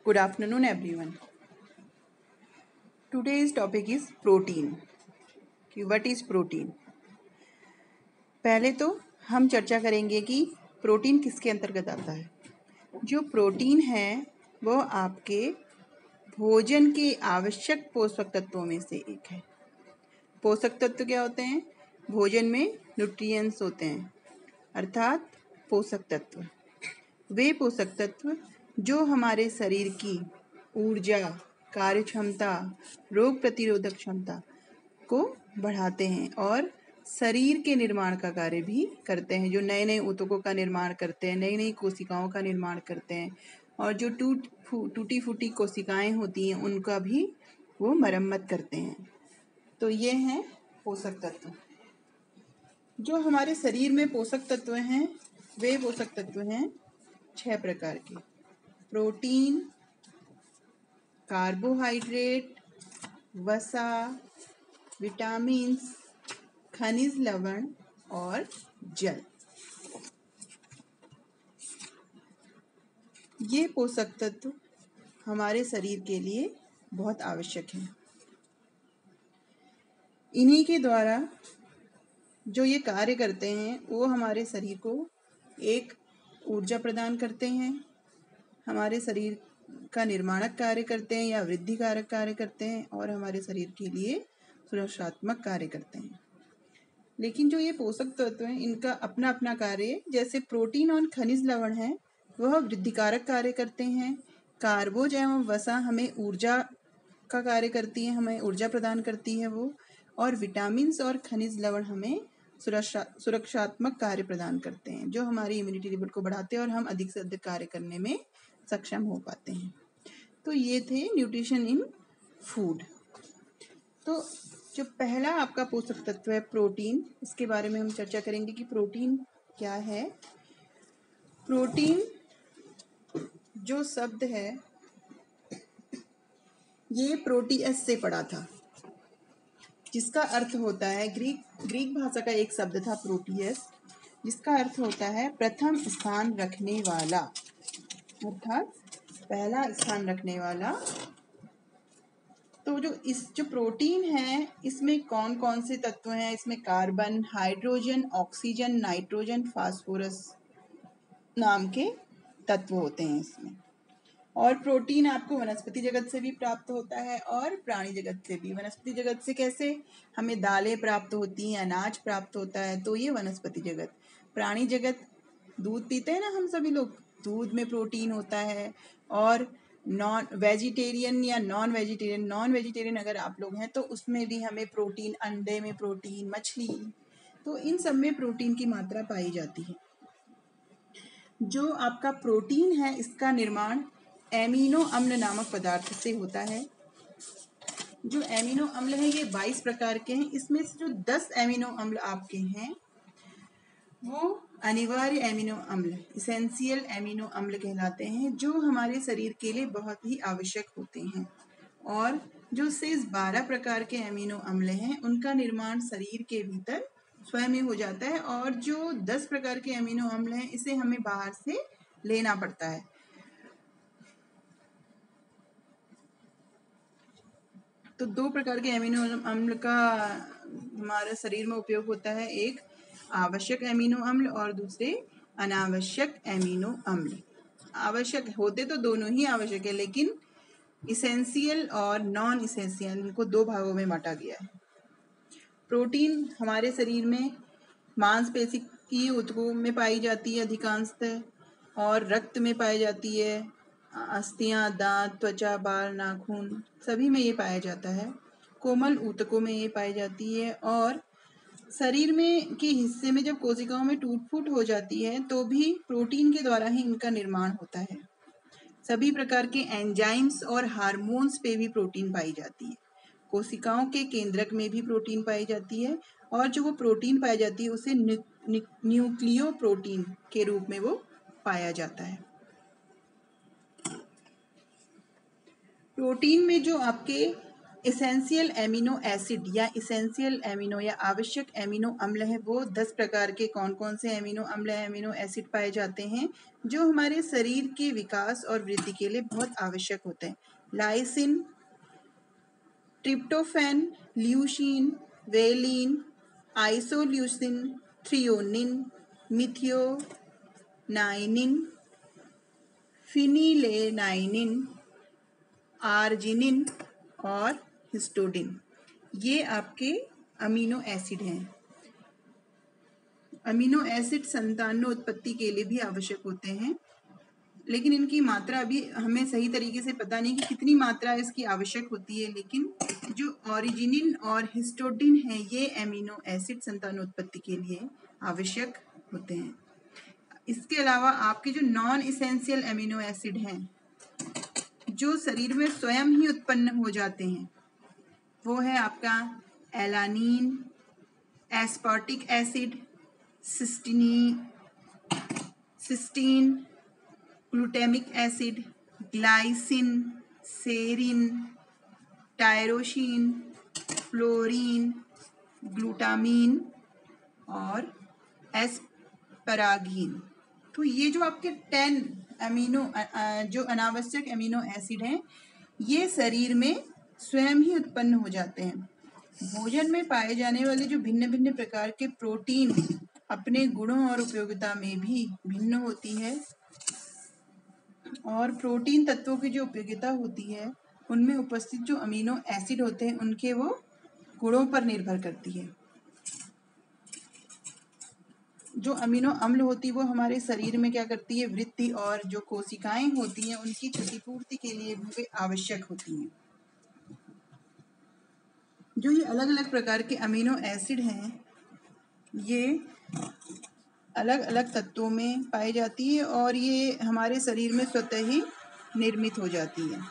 Good afternoon, everyone. Today's topic is protein. What is protein? पहले तो हम चर्चा करेंगे कि प्रोटीन किसके अंतर्गत आता है। जो प्रोटीन है वो आपके भोजन के आवश्यक पोषक तत्वों में से एक है। पोषक तत्व क्या होते हैं? भोजन में न्यूट्रिएंट्स होते हैं, अर्थात पोषक तत्व। वे पोषक तत्व जो हमारे शरीर की ऊर्जा, कार्य क्षमता, रोग प्रतिरोधक क्षमता को बढ़ाते हैं और शरीर के निर्माण का कार्य भी करते हैं। जो नए नए ऊतकों का निर्माण करते हैं, नई नई कोशिकाओं का निर्माण करते हैं और जो टूटी फूटी कोशिकाएं होती हैं उनका भी वो मरम्मत करते हैं। तो ये हैं पोषक तत्व। जो हमारे शरीर में पोषक तत्व हैं वे पोषक तत्व हैं 6 प्रकार के। प्रोटीन, कार्बोहाइड्रेट, वसा, विटामिन्स, खनिज लवण और जल। ये पोषक तत्व हमारे शरीर के लिए बहुत आवश्यक हैं। इन्हीं के द्वारा जो ये कार्य करते हैं वो हमारे शरीर को एक ऊर्जा प्रदान करते हैं, हमारे शरीर का निर्माणक कार्य करते हैं या वृद्धि कारक कार्य करते हैं और हमारे शरीर के लिए सुरक्षात्मक कार्य करते हैं। लेकिन जो ये पोषक तत्व हैं इनका अपना अपना कार्य, जैसे प्रोटीन और खनिज लवण है वह वृद्धिकारक कार्य करते हैं। कार्बोज एवं वसा हमें ऊर्जा का कार्य करती है, हमें ऊर्जा प्रदान करती है वो। और विटामिन्स और खनिज लवण हमें सुरक्षात्मक कार्य प्रदान करते हैं, जो हमारी इम्यूनिटी लेवल को बढ़ाते हैं और हम अधिक से अधिक कार्य करने में सक्षम हो पाते हैं। तो ये थे न्यूट्रिशन इन फूड। तो जो पहला आपका पोषक तत्व है प्रोटीन, इसके बारे में हम चर्चा करेंगे कि प्रोटीन क्या है। प्रोटीन जो शब्द है ये प्रोटीएस से पड़ा था, जिसका अर्थ होता है ग्रीक भाषा का एक शब्द था प्रोटीएस, जिसका अर्थ होता है प्रथम स्थान रखने वाला, अर्थात पहला स्थान रखने वाला। तो जो प्रोटीन है इसमें कौन कौन से तत्व हैं? इसमें carbon, hydrogen, oxygen, nitrogen, phosphorus नाम के तत्व होते हैं इसमें। और प्रोटीन आपको वनस्पति जगत से भी प्राप्त होता है और प्राणी जगत से भी। वनस्पति जगत से कैसे? हमें दालें प्राप्त होती हैं, अनाज प्राप्त होता है, तो ये वनस्पति जगत। प्राणी जगत, दूध पीते हैं ना हम सभी लोग, दूध में प्रोटीन होता है। और नॉन वेजिटेरियन अगर आप लोग हैं तो उसमें भी हमें प्रोटीन, अंडे में प्रोटीन, मछली, तो इन सब में प्रोटीन की मात्रा पाई जाती है। जो आपका प्रोटीन है इसका निर्माण एमिनो अम्ल नामक पदार्थ से होता है। जो एमिनो अम्ल है ये 22 प्रकार के हैं। इसमें से जो 10 एमिनो अम्ल आपके हैं वो अनिवार्य एमिनो अम्ल, इसेंशियल एमिनो अम्ल कहलाते हैं, जो हमारे शरीर के लिए बहुत ही आवश्यक होते हैं। और जो शेष 12 प्रकार के एमिनो अम्ल हैं उनका निर्माण शरीर के भीतर स्वयं ही हो जाता है। और जो 10 प्रकार के एमिनो अम्ल हैं इसे हमें बाहर से लेना पड़ता है। तो 2 प्रकार के एमिनो अम्ल का हमारे शरीर में उपयोग होता है, एक आवश्यक एमिनो अम्ल और दूसरे अनावश्यक एमिनो अम्ल। आवश्यक होते तो दोनों ही आवश्यक है, लेकिन इसेंशियल और नॉन इसेंशियल, इनको 2 भागों में बांटा गया है। प्रोटीन हमारे शरीर में मांसपेशी की ऊतकों में पाई जाती है अधिकांशतः, और रक्त में पाई जाती है, अस्थियां, दांत, त्वचा, बाल, नाखून सभी में ये पाया जाता है। कोमल ऊतकों में ये पाई जाती है। और शरीर में के हिस्से में जब कोशिकाओं में टूट फूट हो जाती है तो भी प्रोटीन के द्वारा ही इनका निर्माण होता है। सभी प्रकार के एंजाइम्स और हार्मोन्स पे भी प्रोटीन पाई जाती है। कोशिकाओं के केंद्रक में भी प्रोटीन पाई जाती है और जो वो प्रोटीन पाई जाती है उसे न्यूक्लियो प्रोटीन के रूप में वो पाया जाता है। प्रोटीन में जो आपके इसेंशियल एमिनो एसिड या इसेंशियल एमिनो या आवश्यक एमिनो अम्ल है वो 10 प्रकार के कौन कौन से एमिनो अम्ल एमिनो एसिड पाए जाते हैं जो हमारे शरीर के विकास और वृद्धि के लिए बहुत आवश्यक होते हैं। Lysine, tryptophan, leucine, valine, isoleucine, threonine, methionine, phenylalanine, arginine और हिस्टोडिन, ये आपके अमीनो एसिड हैं। अमीनो एसिड संतानोत्पत्ति के लिए भी आवश्यक होते हैं, लेकिन इनकी मात्रा अभी हमें सही तरीके से पता नहीं कि कितनी मात्रा इसकी आवश्यक होती है, लेकिन जो ऑरिजिनिन और हिस्टोडिन है ये अमीनो एसिड संतानोत्पत्ति के लिए आवश्यक होते हैं। इसके अलावा आपके जो नॉन इसेंशियल अमीनो एसिड हैं जो शरीर में स्वयं ही उत्पन्न हो जाते हैं वो है आपका alanine, aspartic acid, cysteine, glutamic acid, glycine, serine, tyrosine, fluorine, glutamine और एस्परागिन। तो ये जो आपके 10 जो अनावश्यक अमीनो एसिड हैं ये शरीर में स्वयं ही उत्पन्न हो जाते हैं। भोजन में पाए जाने वाले जो भिन्न भिन्न प्रकार के प्रोटीन अपने गुणों और उपयोगिता में भी भिन्न होती है और प्रोटीन तत्वों की जो उपयोगिता होती है उनमें उपस्थित जो अमीनो एसिड होते हैं उनके वो गुणों पर निर्भर करती है। जो अमीनो अम्ल होती है वो हमारे शरीर में क्या करती है, वृद्धि, और जो कोशिकाएं होती हैं उनकी क्षतिपूर्ति के लिए भी आवश्यक होती हैं। जो ये अलग अलग प्रकार के अमीनो एसिड हैं ये अलग अलग तत्वों में पाई जाती है और ये हमारे शरीर में स्वतः ही निर्मित हो जाती है।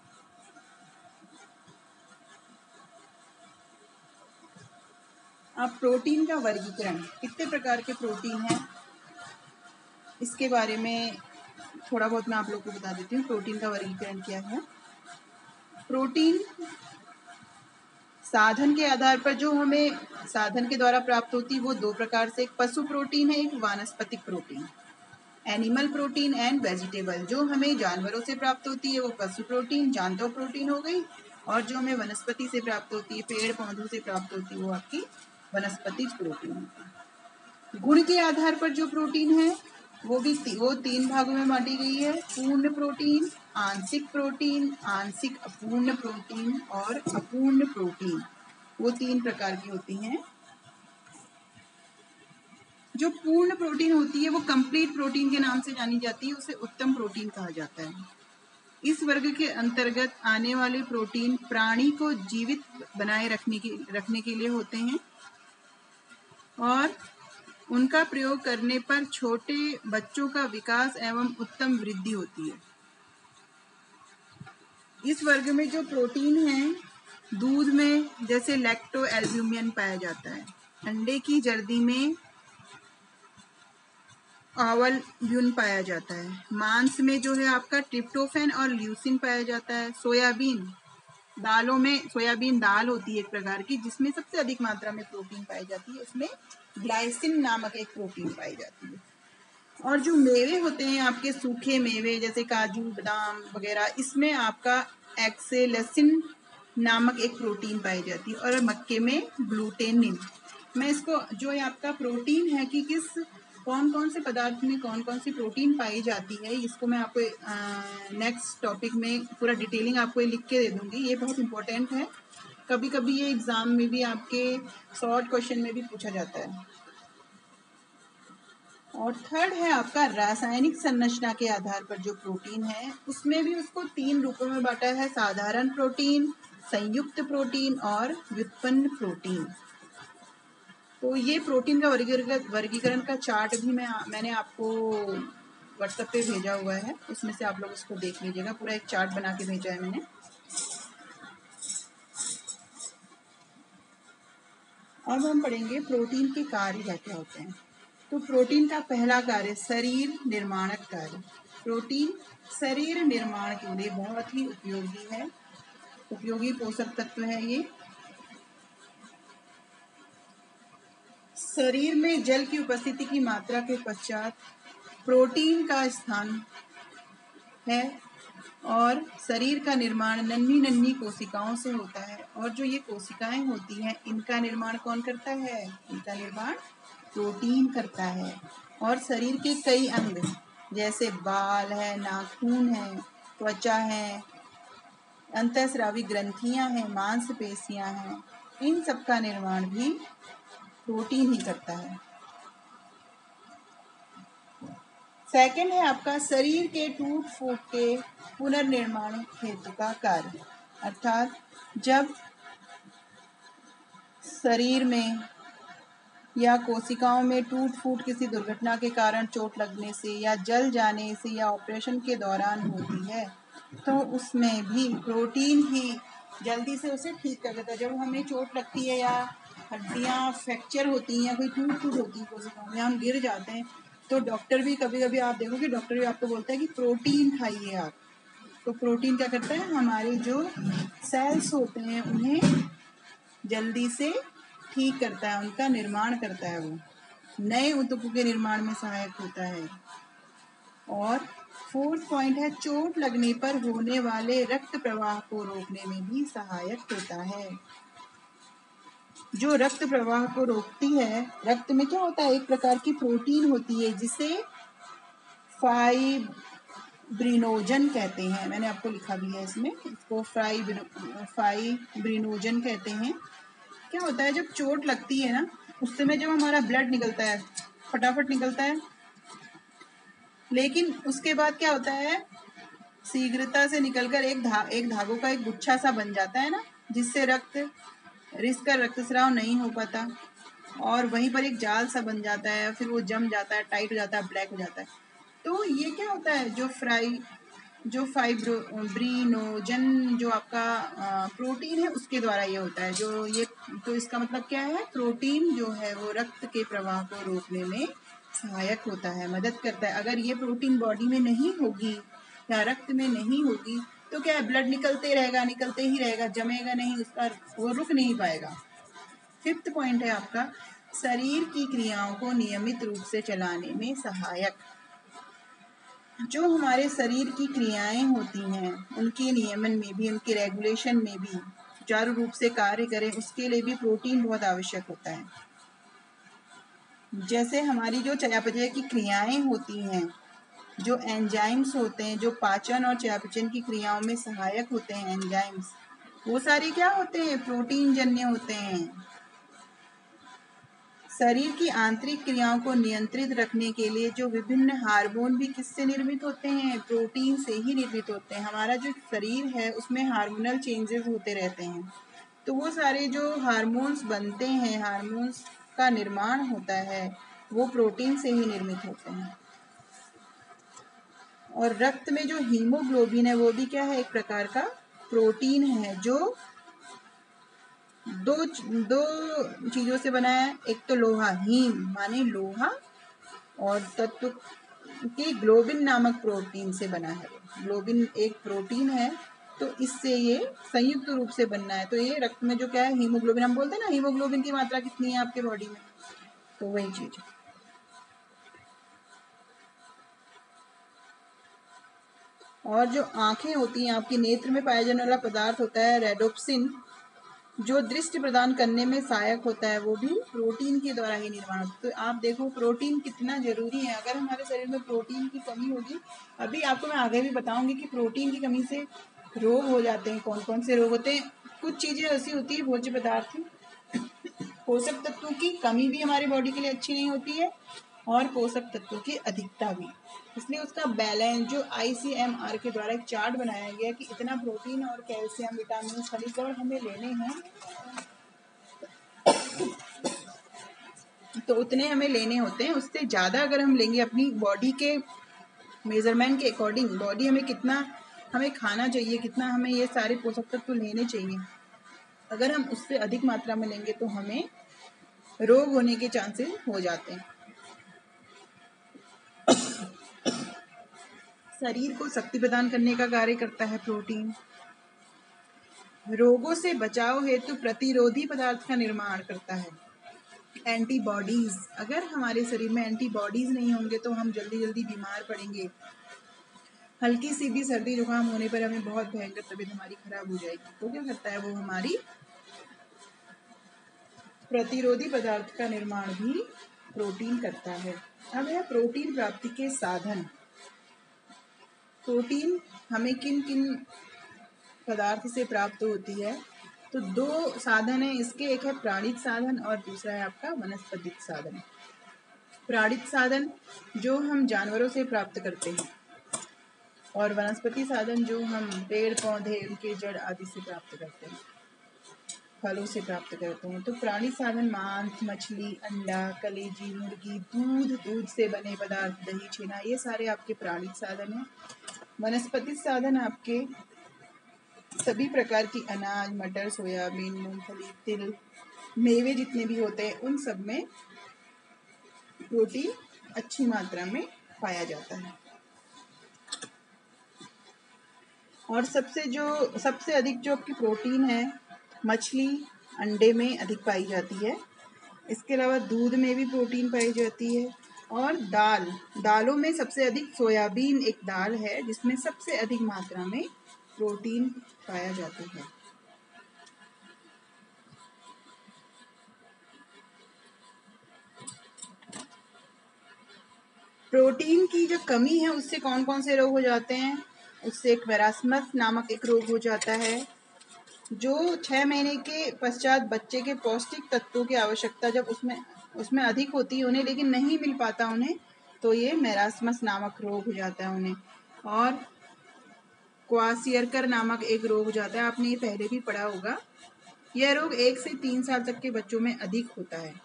अब प्रोटीन का वर्गीकरण, कितने प्रकार के प्रोटीन हैं इसके बारे में थोड़ा बहुत मैं आप लोग को बता देती हूँ। प्रोटीन का वर्गीकरण क्या है। प्रोटीन साधन के आधार पर जो हमें साधन के द्वारा प्राप्त होती है वो 2 प्रकार से, एक पशु प्रोटीन है, एक वानस्पतिक protein. Animal protein and vegetable, जो हमें जानवरों से प्राप्त होती है वो पशु प्रोटीन, जानवर प्रोटीन हो गई, और जो हमें वनस्पति से प्राप्त होती है, पेड़ पौधों से प्राप्त होती है वो आपकी वनस्पतिज प्रोटीन होती है। गुण के आधार पर जो प्रोटीन है वो 3 भागों में बांटी गई है। पूर्ण प्रोटीन, आंशिक प्रोटीन, आंशिक अपूर्ण प्रोटीन और अपूर्ण प्रोटीन, वो 3 प्रकार की होती हैं। जो पूर्ण प्रोटीन होती है वो कंप्लीट प्रोटीन के नाम से जानी जाती है, उसे उत्तम प्रोटीन कहा जाता है। इस वर्ग के अंतर्गत आने वाले प्रोटीन प्राणी को जीवित बनाए रखने के लिए होते हैं और उनका प्रयोग करने पर छोटे बच्चों का विकास एवं उत्तम वृद्धि होती है। इस वर्ग में जो प्रोटीन है दूध में जैसे लैक्टो एल्ब्यूमिन पाया जाता है, अंडे की जर्दी में ऑवल्ब्यून पाया जाता है, मांस में जो है आपका ट्रिप्टोफैन और ल्यूसिन पाया जाता है, सोयाबीन दालों में, सोयाबीन दाल होती है एक प्रकार की जिसमें सबसे अधिक मात्रा में प्रोटीन पाई जाती है, उसमें ग्लाइसिन नामक एक प्रोटीन पाई जाती है। और जो मेवे होते हैं आपके सूखे मेवे जैसे काजू बादाम वगैरह, इसमें आपका एक्सेलेसिन नामक एक प्रोटीन पाई जाती है, और मक्के में ग्लूटेनिन। मैं इसको जो ये आपका प्रोटीन है कि कौन कौन से पदार्थ में कौन कौन सी प्रोटीन पाई जाती है, इसको मैं आपको नेक्स्ट टॉपिक में पूरा डिटेलिंग आपको लिख के दे दूंगी। ये बहुत इंपॉर्टेंट है, कभी कभी ये एग्जाम में भी आपके शॉर्ट क्वेश्चन में भी पूछा जाता है। और थर्ड है आपका रासायनिक संरचना के आधार पर जो प्रोटीन है उसमें भी उसको 3 रूपों में बांटा है, साधारण प्रोटीन, संयुक्त प्रोटीन और व्युत्पन्न प्रोटीन। तो ये प्रोटीन का वर्गीकरण का चार्ट भी मैंने आपको व्हाट्सएप पे भेजा हुआ है, उसमें से आप लोग उसको देख लीजिएगा, पूरा एक चार्ट बना के भेजा है मैंने। अब हम पढ़ेंगे प्रोटीन के कार्य क्या क्या होते हैं। तो प्रोटीन का पहला कार्य शरीर निर्माणक कार्य। प्रोटीन शरीर निर्माण के लिए बहुत ही उपयोगी है। उपयोगी पोषक तत्व है ये। शरीर में जल की उपस्थिति की मात्रा के पश्चात प्रोटीन का स्थान है और शरीर का निर्माण नन्ही नन्ही कोशिकाओं से होता है। और जो ये कोशिकाएं होती हैं इनका निर्माण कौन करता है? इनका निर्माण प्रोटीन करता है। और शरीर के कई अंग जैसे बाल है, नाखून है, त्वचा है, अंतःस्रावी ग्रंथियां हैं, मांसपेशियां हैं, इन सब का निर्माण भी प्रोटीन ही करता है। सेकंड है आपका शरीर के टूट फूट के पुनर्निर्माण हेतु का कार्य। अर्थात जब शरीर में या कोशिकाओं में टूट फूट किसी दुर्घटना के कारण चोट लगने से या जल जाने से या ऑपरेशन के दौरान होती है तो उसमें भी प्रोटीन ही जल्दी से उसे ठीक कर देता है। जब हमें चोट लगती है या हड्डियां फ्रैक्चर होती हैं, कोई टूट फूट होती है कोशिकाओं में, हम गिर जाते हैं, तो डॉक्टर भी कभी कभी आप देखोगे डॉक्टर भी आपको बोलता है कि प्रोटीन खाइए आप। तो प्रोटीन क्या करता है? हमारे जो सेल्स होते हैं उन्हें जल्दी से ठीक करता है, उनका निर्माण करता है, वो नए ऊतकों के निर्माण में सहायक होता है। और फोर्थ पॉइंट है चोट लगने पर होने वाले रक्त प्रवाह को रोकने में भी सहायक होता है। जो रक्त प्रवाह को रोकती है, रक्त में क्या होता है? एक प्रकार की प्रोटीन होती है जिसे फाइब्रिनोजन कहते हैं। मैंने आपको लिखा भी है इसमें, इसको फाइब्रिनोजन कहते हैं। क्या होता है जब चोट लगती है ना, उस समय जब हमारा ब्लड निकलता है, फटाफट निकलता है, लेकिन उसके बाद क्या होता है? शीघ्रता से निकलकर एक धागों का एक गुच्छा सा बन जाता है ना, जिससे रक्तस्राव नहीं हो पाता और वहीं पर एक जाल सा बन जाता है, फिर वो जम जाता है, टाइट हो जाता है, ब्लैक हो जाता है। तो ये क्या होता है? जो फाइब्रिनोजन जो आपका प्रोटीन है उसके द्वारा ये होता है। जो ये तो इसका मतलब क्या है? प्रोटीन जो है वो रक्त के प्रवाह को रोकने में सहायक होता है, मदद करता है। अगर ये प्रोटीन बॉडी में नहीं होगी या रक्त में नहीं होगी तो क्या है? ब्लड निकलते ही रहेगा, जमेगा नहीं, उसका वो रुक नहीं पाएगा। फिफ्थ पॉइंट है आपका शरीर की क्रियाओं को नियमित रूप से चलाने में सहायक। जो हमारे शरीर की क्रियाएं होती हैं उनके नियमन में भी, उनके रेगुलेशन में भी सुचारू रूप से कार्य करें, उसके लिए भी प्रोटीन बहुत आवश्यक होता है। जैसे हमारी जो चयापचय की क्रियाएं होती हैं, जो एंजाइम्स होते हैं, जो पाचन और चयापचय की क्रियाओं में सहायक होते हैं एंजाइम्स, वो सारे क्या होते हैं? प्रोटीन जन्य होते हैं। शरीर की आंतरिक क्रियाओं को नियंत्रित रखने के लिए जो विभिन्न हार्मोन भी किससे निर्मित होते हैं? प्रोटीन से ही निर्मित होते हैं। हमारा जो शरीर है उसमें हार्मोनल चेंजेस होते रहते हैं, तो वो सारे जो हार्मोन्स बनते हैं, हार्मोन्स का निर्माण होता है, वो प्रोटीन से ही निर्मित होते हैं। और रक्त में जो हीमोग्लोबिन है वो भी क्या है? एक प्रकार का प्रोटीन है, जो दो चीजों से बना है। एक तो लोहा, हीम माने लोहा, और तत्व के ग्लोबिन नामक प्रोटीन से बना है। ग्लोबिन एक प्रोटीन है, तो इससे ये संयुक्त रूप से बनना है। तो ये रक्त में जो क्या है? हीमोग्लोबिन, हम बोलते हैं ना हीमोग्लोबिन की मात्रा कितनी है आपके बॉडी में, तो वही चीज है। और जो आंखें होती हैं आपकी, नेत्र में पाया जाने वाला पदार्थ होता है रेडोप्सिन, जो दृष्टि प्रदान करने में सहायक होता है, वो भी प्रोटीन के द्वारा ही निर्माण होता है। तो आप देखो प्रोटीन कितना जरूरी है। अगर हमारे शरीर में प्रोटीन की कमी होगी, अभी आपको मैं आगे भी बताऊंगी कि प्रोटीन की कमी से रोग हो जाते हैं, कौन कौन से रोग होते हैं। कुछ चीजें ऐसी होती है भोज्य पदार्थ, पोषक तत्वों की कमी भी हमारी बॉडी के लिए अच्छी नहीं होती है और पोषक तत्वों की अधिकता भी। इसलिए उसका बैलेंस जो ICMR के द्वारा एक चार्ट बनाया गया कि इतना प्रोटीन और कैल्शियम, विटामिन, खनिज और हमें लेने हैं, तो उतने हमें लेने होते हैं। उससे ज़्यादा अगर हम लेंगे अपनी बॉडी के मेजरमेंट के अकॉर्डिंग, बॉडी हमें कितना हमें खाना चाहिए, कितना हमें ये सारे पोषक तत्व लेने चाहिए, अगर हम उससे अधिक मात्रा में लेंगे तो हमें रोग होने के चांसेस हो जाते हैं। शरीर को शक्ति प्रदान करने का कार्य करता है प्रोटीन। रोगों से बचाव हेतु प्रतिरोधी पदार्थ का निर्माण करता है। एंटीबॉडीज, अगर हमारे शरीर में एंटीबॉडीज नहीं होंगे तो हम जल्दी जल्दी बीमार पड़ेंगे। हल्की सी भी सर्दी जुकाम होने पर हमें बहुत भयंकर तबीयत हमारी खराब हो जाएगी। तो क्या करता है वो, हमारी प्रतिरोधी पदार्थ का निर्माण भी प्रोटीन करता है। अब है प्रोटीन प्राप्ति के साधन। प्रोटीन हमें किन किन पदार्थ से प्राप्त होती है, तो दो साधन है इसके, एक है प्राणित साधन और दूसरा है आपका वनस्पतिक साधन। प्राणित साधन जो हम जानवरों से प्राप्त करते हैं और वनस्पति साधन जो हम पेड़ पौधे उनके जड़ आदि से प्राप्त करते हैं, फलों से प्राप्त करते हैं। तो प्राणित साधन मांस, मछली, अंडा, कलेजी, मुर्गी, दूध, दूध से बने पदार्थ, दही, छेना, ये सारे आपके प्राणित साधन हैं। वनस्पति साधन आपके सभी प्रकार की अनाज, मटर, सोयाबीन, मूंगफली, तिल, मेवे जितने भी होते हैं उन सब में प्रोटीन अच्छी मात्रा में पाया जाता है। और सबसे अधिक जो आपकी प्रोटीन है मछली, अंडे में अधिक पाई जाती है। इसके अलावा दूध में भी प्रोटीन पाई जाती है। और दालों में सबसे अधिक सोयाबीन एक दाल है जिसमें सबसे अधिक मात्रा में प्रोटीन पाया जाता है। प्रोटीन की जो कमी है उससे कौन कौन से रोग हो जाते हैं, उससे एक मैरास्मस नामक एक रोग हो जाता है। जो 6 महीने के पश्चात बच्चे के पौष्टिक तत्वों की आवश्यकता जब उसमें अधिक होती है उन्हें, लेकिन नहीं मिल पाता उन्हें, तो ये मैरास्मस नामक रोग हो जाता है उन्हें। और क्वासियरकर नामक एक रोग हो जाता है, आपने ये पहले भी पढ़ा होगा। यह रोग 1 से 3 साल तक के बच्चों में अधिक होता है।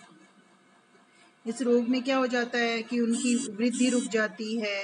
इस रोग में क्या हो जाता है कि उनकी वृद्धि रुक जाती है,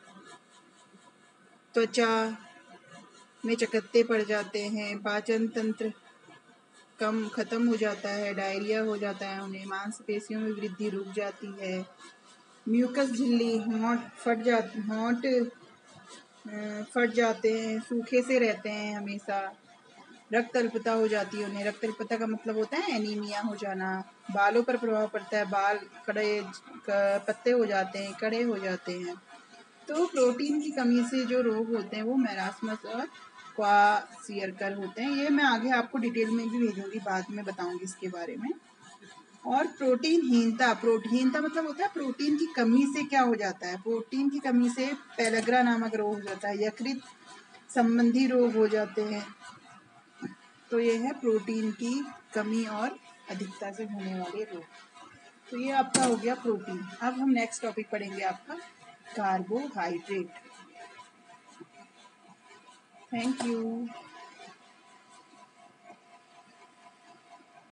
त्वचा में चकत्ते पड़ जाते हैं, पाचन तंत्र खत्म हो जाता है, डायरिया हो जाता है उन्हें, मांसपेशियों में वृद्धि रुक जाती है, म्यूकस झिल्ली, होंठ फट जाते हैं, सूखे से रहते हैं हमेशा, रक्त अल्पता हो जाती है उन्हें। रक्त अल्पता का मतलब होता है एनीमिया हो जाना। बालों पर प्रभाव पड़ता है, बाल पत्ते हो जाते हैं, कड़े हो जाते हैं। तो प्रोटीन की कमी से जो रोग होते हैं वो मैरास्मस और क्वासियरकर होते हैं। ये मैं आगे आपको डिटेल में भी भेजूंगी, बाद में बताऊंगी इसके बारे में। और प्रोटीनहीनता मतलब होता है प्रोटीन की कमी से क्या हो जाता है, प्रोटीन की कमी से पेलग्रा नामक रोग हो जाता है, यकृत संबंधी रोग हो जाते हैं। तो ये है प्रोटीन की कमी और अधिकता से होने वाले रोग। तो ये आपका हो गया प्रोटीन। अब हम नेक्स्ट टॉपिक पढ़ेंगे आपका कार्बोहाइड्रेट। Thank you.